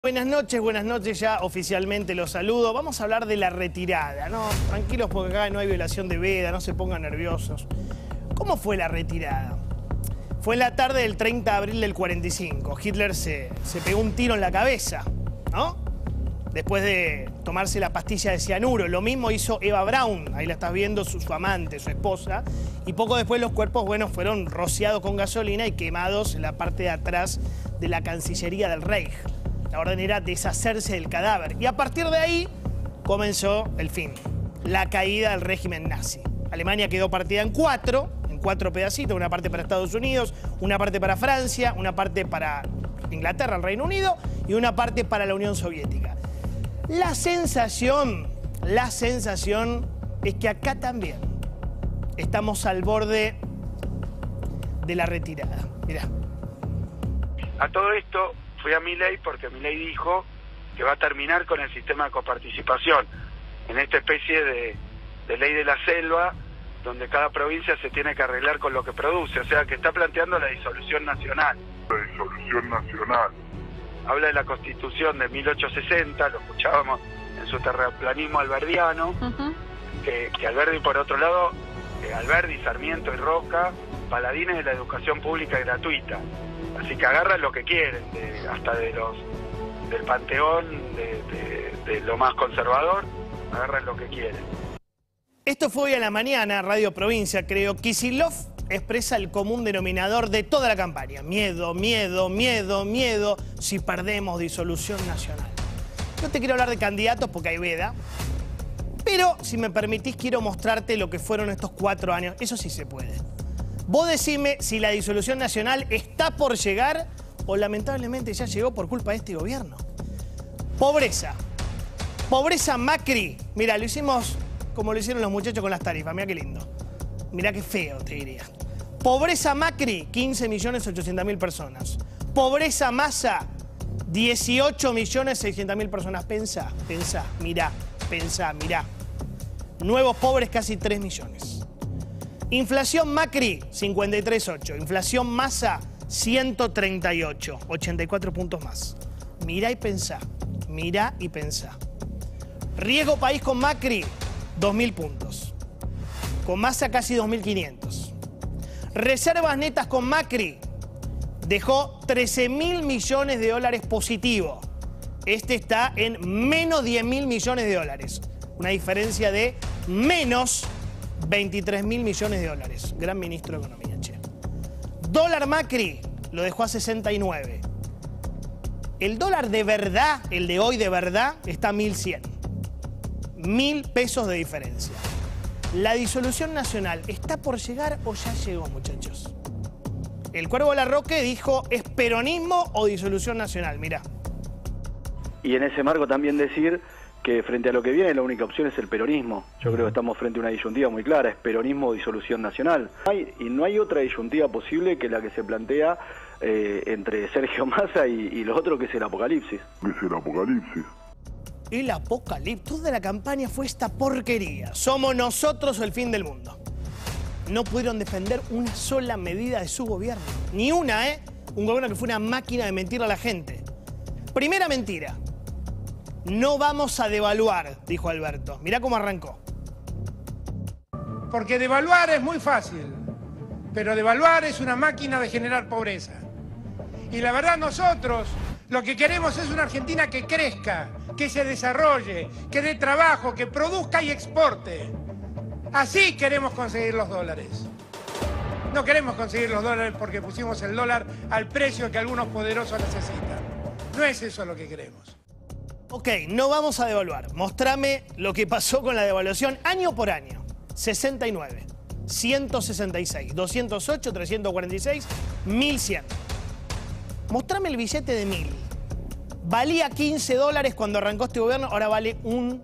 Buenas noches, ya oficialmente los saludo. Vamos a hablar de la retirada, ¿no? Tranquilos porque acá no hay violación de veda, no se pongan nerviosos. ¿Cómo fue la retirada? Fue en la tarde del 30 de abril del 45. Hitler se pegó un tiro en la cabeza, ¿no? Después de tomarse la pastilla de cianuro. Lo mismo hizo Eva Braun, ahí la estás viendo, su amante, su esposa. Y poco después los cuerpos, bueno, fueron rociados con gasolina y quemados en la parte de atrás de la Cancillería del Reich. La orden era deshacerse del cadáver. Y a partir de ahí comenzó el fin, la caída del régimen nazi. Alemania quedó partida en cuatro pedacitos, una parte para Estados Unidos, una parte para Francia, una parte para Inglaterra, el Reino Unido, y una parte para la Unión Soviética. La sensación es que acá también estamos al borde de la retirada. Mirá. A todo esto fui a Milei porque Milei dijo que va a terminar con el sistema de coparticipación en esta especie de ley de la selva, donde cada provincia se tiene que arreglar con lo que produce, o sea que está planteando la disolución nacional. La disolución nacional. Habla de la Constitución de 1860, lo escuchábamos en su terraplanismo alberdiano, que Alberdi, por otro lado, Alberdi, Sarmiento y Roca, paladines de la educación pública y gratuita. Así que agarran lo que quieren, hasta del panteón, de lo más conservador, agarran lo que quieren. Esto fue hoy a la mañana, Radio Provincia, creo. Kicillof expresa el común denominador de toda la campaña. Miedo, miedo, miedo, miedo, si perdemos disolución nacional. No te quiero hablar de candidatos porque hay veda, pero si me permitís quiero mostrarte lo que fueron estos 4 años. Eso sí se puede. Vos decime si la disolución nacional está por llegar o lamentablemente ya llegó por culpa de este gobierno. Pobreza. Pobreza Macri. Mira, lo hicimos como lo hicieron los muchachos con las tarifas. Mira qué lindo. Mira qué feo, te diría. Pobreza Macri, 15.800.000 personas. Pobreza Massa, 18.600.000 personas. Pensá, mirá. Nuevos pobres, casi 3 millones. Inflación Macri, 53,8. Inflación Massa, 138. 84 puntos más. Mirá y pensá. Riesgo país con Macri, 2.000 puntos. Con Massa casi 2.500. Reservas netas con Macri, dejó 13.000 millones de dólares positivo. Este está en menos 10.000 millones de dólares. Una diferencia de menos 23.000 millones de dólares. Gran ministro de Economía, che. Dólar Macri lo dejó a 69. El dólar de verdad, el de hoy de verdad, está a 1.100. 1.000 pesos de diferencia. ¿La disolución nacional está por llegar o ya llegó, muchachos? El Cuervo Larroque dijo, ¿es peronismo o disolución nacional? Mirá. Y en ese marco también decir que frente a lo que viene la única opción es el peronismo. Yo creo que estamos frente a una disyuntiva muy clara, es peronismo o disolución nacional. Y no hay otra disyuntiva posible que la que se plantea entre Sergio Massa y lo otro, que es el apocalipsis. El apocalipsis. Toda la campaña fue esta porquería. Somos nosotros o el fin del mundo. No pudieron defender una sola medida de su gobierno. Ni una, ¿eh? Un gobierno que fue una máquina de mentir a la gente. Primera mentira. No vamos a devaluar, dijo Alberto. Mirá cómo arrancó. Porque devaluar es muy fácil, pero devaluar es una máquina de generar pobreza. Y la verdad nosotros lo que queremos es una Argentina que crezca, que se desarrolle, que dé trabajo, que produzca y exporte. Así queremos conseguir los dólares. No queremos conseguir los dólares porque pusimos el dólar al precio que algunos poderosos necesitan. No es eso lo que queremos. Ok, no vamos a devaluar. Mostrame lo que pasó con la devaluación año por año. 69, 166, 208, 346, 1100. Mostrame el billete de 1.000. Valía $15 cuando arrancó este gobierno, ahora vale $1.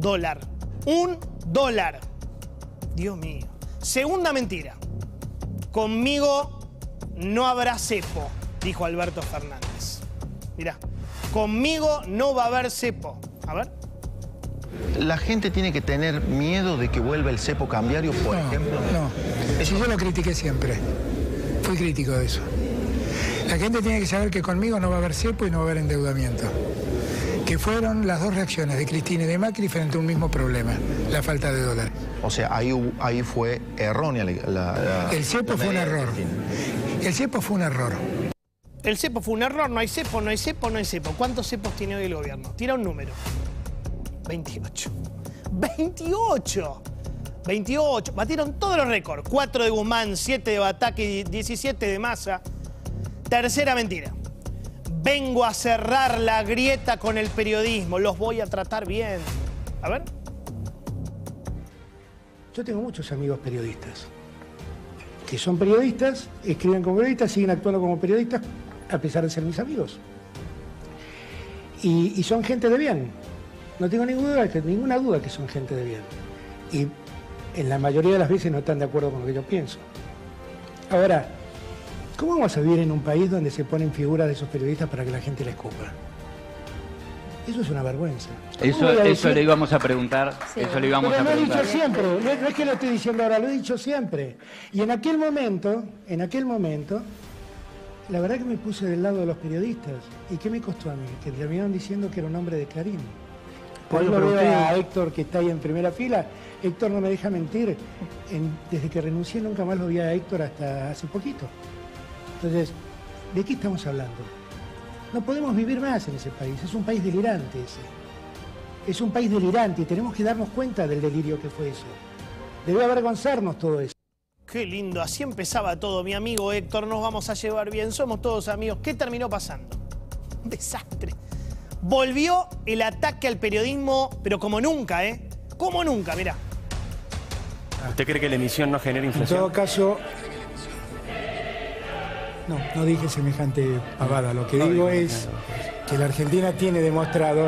$1. Dios mío. Segunda mentira. Conmigo no habrá cepo, dijo Alberto Fernández. Mirá. Conmigo no va a haber cepo. A ver. ¿La gente tiene que tener miedo de que vuelva el cepo cambiario, por ejemplo? No. Si yo lo critiqué siempre. Fui crítico de eso. La gente tiene que saber que conmigo no va a haber cepo y no va a haber endeudamiento. Que fueron las dos reacciones de Cristina y de Macri frente a un mismo problema, la falta de dólares. O sea, ahí fue errónea El cepo fue un error. El cepo fue un error. El cepo fue un error, no hay cepo, no hay cepo, no hay cepo. ¿Cuántos cepos tiene hoy el gobierno? Tira un número. 28. 28. 28. Batieron todos los récords. 4 de Guzmán, 7 de Bataki, 17 de Massa. Tercera mentira. Vengo a cerrar la grieta con el periodismo. Los voy a tratar bien. A ver. Yo tengo muchos amigos periodistas. Que son periodistas, escriben como periodistas, siguen actuando como periodistas, a pesar de ser mis amigos. Y son gente de bien. No tengo ninguna duda que son gente de bien. Y en la mayoría de las veces no están de acuerdo con lo que yo pienso. Ahora, ¿cómo vamos a vivir en un país donde se ponen figuras de esos periodistas para que la gente les escupa? Eso es una vergüenza. Eso le íbamos a preguntar. Sí. Eso le íbamos a preguntar. Lo he dicho siempre, no es que lo estoy diciendo ahora, lo he dicho siempre. Y en aquel momento, la verdad que me puse del lado de los periodistas. ¿Y qué me costó a mí? Que terminaron diciendo que era un hombre de Clarín. Por eso lo veo a Héctor, que está ahí en primera fila. Héctor no me deja mentir. Desde que renuncié nunca más lo vi a Héctor hasta hace poquito. Entonces, ¿de qué estamos hablando? No podemos vivir más en ese país. Es un país delirante ese. Es un país delirante y tenemos que darnos cuenta del delirio que fue eso. Debe avergonzarnos todo eso. Qué lindo, así empezaba todo, mi amigo Héctor, nos vamos a llevar bien, somos todos amigos. ¿Qué terminó pasando? Un desastre. Volvió el ataque al periodismo, pero como nunca, ¿eh? Como nunca, mirá. ¿Usted cree que la emisión no genera inflación? En todo caso, no dije semejante pavada. Lo que digo es que la Argentina tiene demostrado,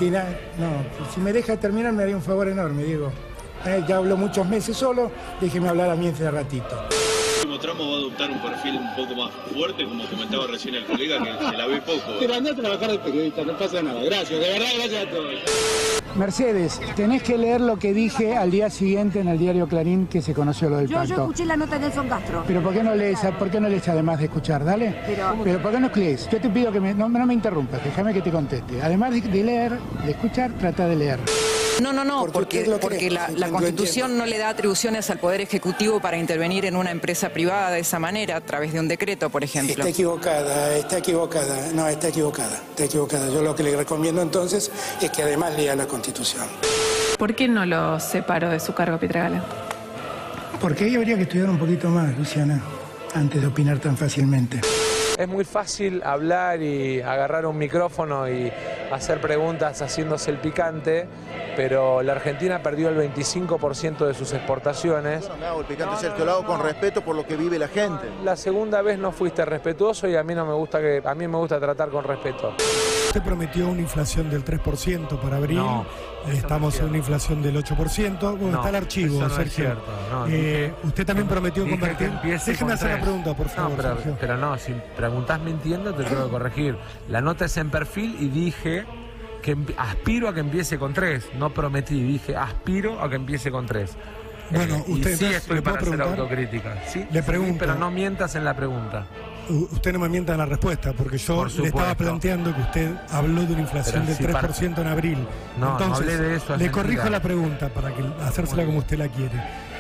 si me deja terminar me haría un favor enorme, Diego. Ya hablo muchos meses solo, déjeme hablar a mí ese ratito. El último tramo va a adoptar un perfil un poco más fuerte, como comentaba recién el colega, que se la ve poco. Pero anda a trabajar de periodista, no pasa nada. Gracias, de verdad, gracias a todos. Mercedes, tenés que leer lo que dije al día siguiente en el diario Clarín que se conoció lo del pacto. Yo escuché la nota de Nelson Castro. Pero ¿por qué no lees además de escuchar? Dale. Pero ¿por qué no lees? Yo te pido que no me interrumpas, déjame que te conteste. Además de leer, de escuchar, trata de leer. No, porque la Constitución no le da atribuciones al Poder Ejecutivo para intervenir en una empresa privada de esa manera, a través de un decreto, por ejemplo. Está equivocada. No, está equivocada. Yo lo que le recomiendo entonces es que además lea la Constitución. ¿Por qué no lo separó de su cargo, Pietragala? Porque ahí habría que estudiar un poquito más, Luciana, antes de opinar tan fácilmente. Es muy fácil hablar y agarrar un micrófono y hacer preguntas haciéndose el picante, pero la Argentina perdió el 25% de sus exportaciones. No me hago el picante, Sergio, lo hago con respeto por lo que vive la gente. La segunda vez no fuiste respetuoso y a mí me gusta tratar con respeto. Usted prometió una inflación del 3% para abril, estamos en una inflación del 8%. Bueno, está el archivo, Sergio. Usted también prometió convertir... Déjeme hacer la pregunta, por favor, Sergio. Pero no, si preguntás mintiendo te tengo que corregir. La nota es en perfil y dije que aspiro a que empiece con 3. No prometí, dije aspiro a que empiece con 3. Bueno, usted sí estoy para hacer autocrítica. ¿Sí? Le pregunto. Sí, pero no mientas en la pregunta. Usted no me mienta en la respuesta, porque yo le estaba planteando que usted habló de una inflación del 3% en abril. Entonces, no hablé de eso. Le corrijo la pregunta para hacérsela como usted la quiere.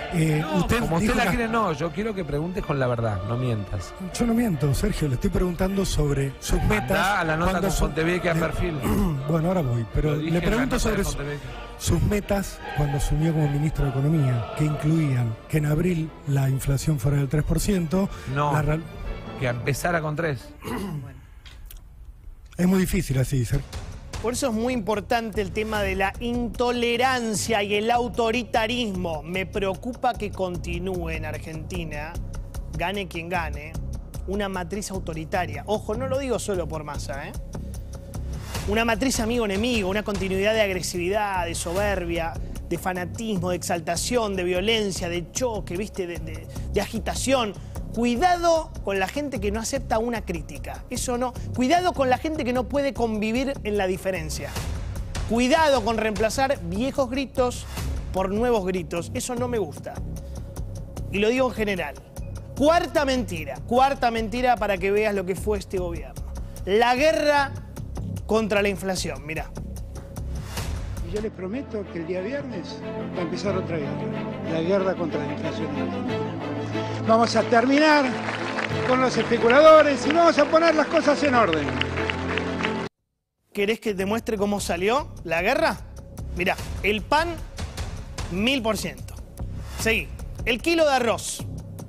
Como usted la quiere, yo quiero que preguntes con la verdad, no mientas. Yo no miento, Sergio, le estoy preguntando sobre sus metas. A la nota con Fontevecchia a perfil. Bueno, ahora voy, pero le pregunto sobre sus metas cuando asumió como ministro de Economía, que incluían que en abril la inflación fuera del 3%. Que empezara con 3. Es muy difícil así, Sergio. Por eso es muy importante el tema de la intolerancia y el autoritarismo. Me preocupa que continúe en Argentina, gane quien gane, una matriz autoritaria. Ojo, no lo digo solo por Massa, ¿eh? Una matriz amigo-enemigo, una continuidad de agresividad, de soberbia, de fanatismo, de exaltación, de violencia, de choque, ¿viste? De agitación. Cuidado con la gente que no acepta una crítica. Eso no. Cuidado con la gente que no puede convivir en la diferencia. Cuidado con reemplazar viejos gritos por nuevos gritos. Eso no me gusta. Y lo digo en general. Cuarta mentira para que veas lo que fue este gobierno. La guerra contra la inflación, mirá. Y yo les prometo que el día viernes va a empezar otra guerra, la guerra contra la inflación en Argentina. Vamos a terminar con los especuladores y vamos a poner las cosas en orden. ¿Querés que te muestre cómo salió la guerra? Mirá, el pan, 1000%. Seguí. El kilo de arroz,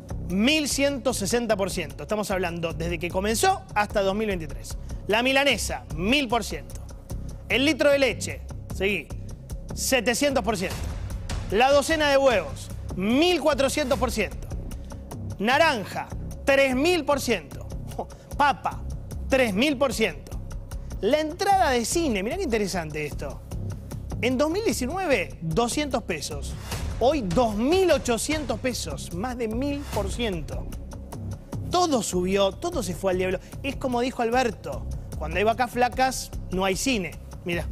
1160%. Estamos hablando desde que comenzó hasta 2023. La milanesa, 1000%. El litro de leche, seguí, 700%. La docena de huevos, 1400%. Naranja, 3000%. Papa, 3000%. La entrada de cine, mirá qué interesante esto. En 2019, 200 pesos. Hoy, 2.800 pesos. Más de 1000%. Todo subió, todo se fue al diablo. Es como dijo Alberto, cuando hay vacas flacas, no hay cine. Mirá.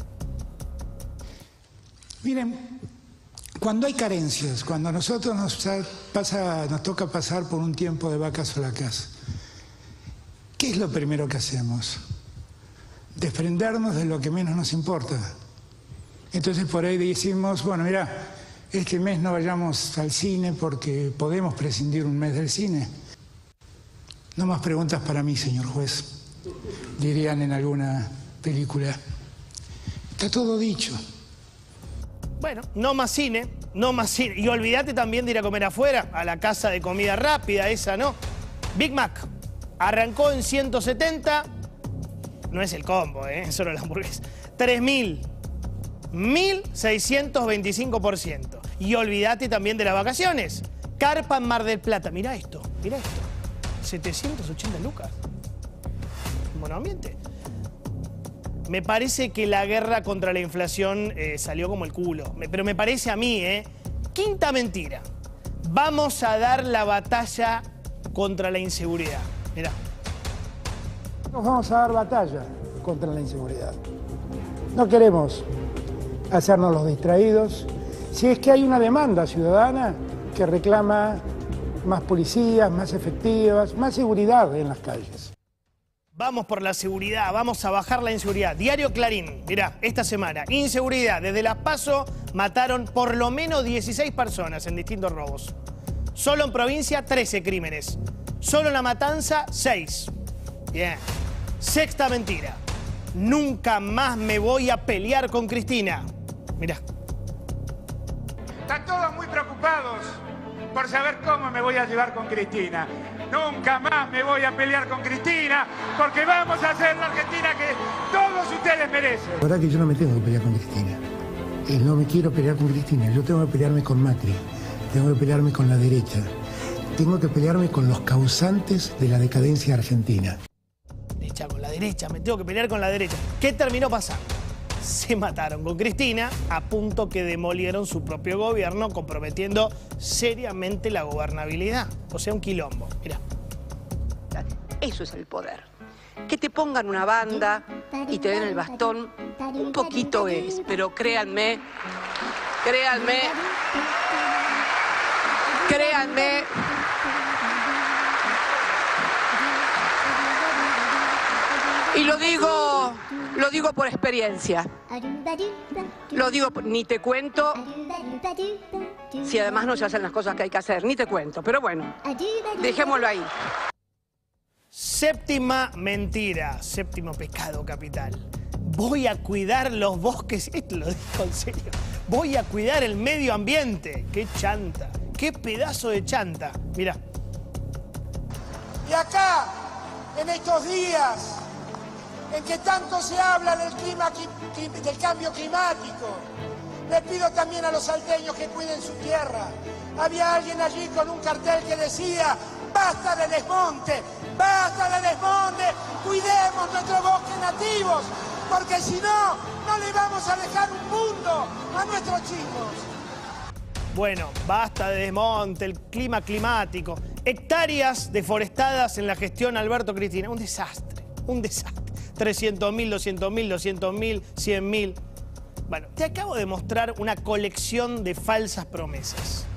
Miren, cuando hay carencias, cuando a nosotros nos toca pasar por un tiempo de vacas flacas, ¿qué es lo primero que hacemos? Desprendernos de lo que menos nos importa. Entonces por ahí decimos, bueno, mira, este mes no vayamos al cine porque podemos prescindir un mes del cine. No más preguntas para mí, señor juez, dirían en alguna película. Está todo dicho. Bueno, no más cine, no más cine. Y olvídate también de ir a comer afuera, a la casa de comida rápida, esa, ¿no? Big Mac arrancó en 170, no es el combo, solo la hamburguesa. 3000, 1625%. Y olvídate también de las vacaciones. Carpa en Mar del Plata, mirá esto, 780 lucas. Monoambiente. Me parece que la guerra contra la inflación salió como el culo. Pero me parece a mí, Quinta mentira. Vamos a dar la batalla contra la inseguridad. Mirá. Nos vamos a dar batalla contra la inseguridad. No queremos hacernos los distraídos. Si es que hay una demanda ciudadana que reclama más policías, más efectivas, más seguridad en las calles. Vamos por la seguridad, vamos a bajar la inseguridad. Diario Clarín, mirá, esta semana, inseguridad. Desde Las Paso mataron por lo menos 16 personas en distintos robos. Solo en provincia, 13 crímenes. Solo en La Matanza, 6. Bien. Sexta mentira. Nunca más me voy a pelear con Cristina. Mirá. Están todos muy preocupados por saber cómo me voy a llevar con Cristina. Nunca más me voy a pelear con Cristina, porque vamos a hacer la Argentina que todos ustedes merecen. La verdad que yo no me tengo que pelear con Cristina. No me quiero pelear con Cristina. Yo tengo que pelearme con Macri. Tengo que pelearme con la derecha. Tengo que pelearme con los causantes de la decadencia argentina. Con la derecha, me tengo que pelear con la derecha. ¿Qué terminó pasando? Se mataron con Cristina a punto que demolieron su propio gobierno, comprometiendo seriamente la gobernabilidad. O sea, un quilombo. Mirá. Eso es el poder. Que te pongan una banda y te den el bastón, un poquito es, pero créanme, y lo digo por experiencia. Ni te cuento si además no se hacen las cosas que hay que hacer, ni te cuento. Pero bueno, dejémoslo ahí. Séptima mentira, séptimo pecado capital. Voy a cuidar los bosques, esto lo dijo en serio. Voy a cuidar el medio ambiente. ¡Qué chanta! ¡Qué pedazo de chanta! Mirá. Y acá, en estos días en que tanto se habla del cambio climático, le pido también a los salteños que cuiden su tierra. Había alguien allí con un cartel que decía: ¡basta de desmonte! ¡Basta de desmonte! ¡Cuidemos nuestros bosques nativos! Porque si no, no le vamos a dejar un mundo a nuestros chicos. Bueno, basta de desmonte, el clima climático. Hectáreas deforestadas en la gestión Alberto Cristina. Un desastre, un desastre. 300.000, 200.000, 200.000, 100.000. Bueno, te acabo de mostrar una colección de falsas promesas.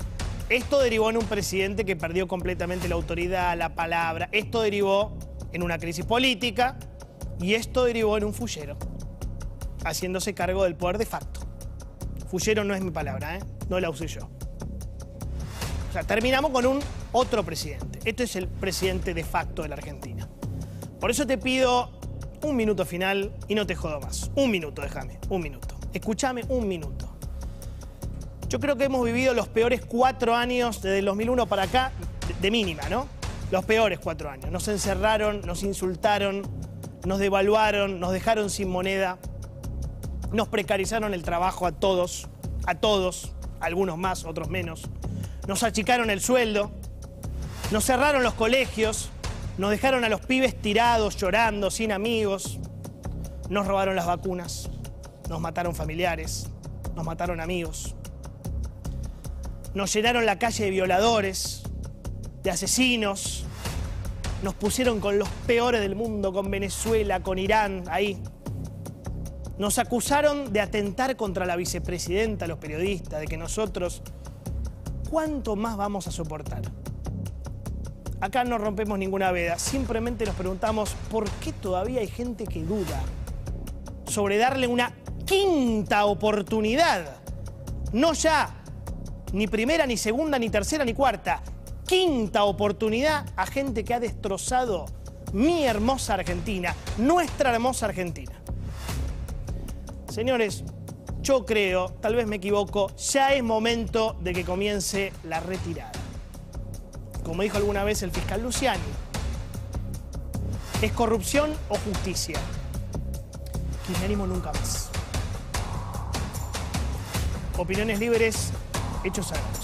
Esto derivó en un presidente que perdió completamente la autoridad, la palabra. Esto derivó en una crisis política y esto derivó en un fullero, haciéndose cargo del poder de facto. Fullero no es mi palabra, no la usé yo. O sea, terminamos con un otro presidente. Este es el presidente de facto de la Argentina. Por eso te pido un minuto final y no te jodo más. Un minuto, déjame, un minuto. Escúchame un minuto. Yo creo que hemos vivido los peores 4 años desde el 2001 para acá, de mínima, ¿no? Los peores 4 años. Nos encerraron, nos insultaron, nos devaluaron, nos dejaron sin moneda, nos precarizaron el trabajo a todos, algunos más, otros menos. Nos achicaron el sueldo, nos cerraron los colegios, nos dejaron a los pibes tirados, llorando, sin amigos. Nos robaron las vacunas, nos mataron familiares, nos mataron amigos. Nos llenaron la calle de violadores, de asesinos. Nos pusieron con los peores del mundo, con Venezuela, con Irán, ahí. Nos acusaron de atentar contra la vicepresidenta, los periodistas, de que nosotros... ¿Cuánto más vamos a soportar? Acá no rompemos ninguna veda, simplemente nos preguntamos por qué todavía hay gente que duda sobre darle una quinta oportunidad. No ya, ni primera, ni segunda, ni tercera, ni cuarta. Quinta oportunidad a gente que ha destrozado mi hermosa Argentina, nuestra hermosa Argentina. Señores, yo creo, tal vez me equivoco, ya es momento de que comience la retirada. Como dijo alguna vez el fiscal Luciani, ¿es corrupción o justicia? Kirchnerismo nunca más. Opiniones libres, hechos sagrados.